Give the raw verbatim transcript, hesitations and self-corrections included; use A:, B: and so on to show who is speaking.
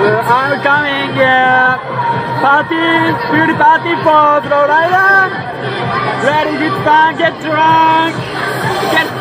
A: I'm coming, yeah. Party, beauty party for Rida. Ready, get fun, get drunk, get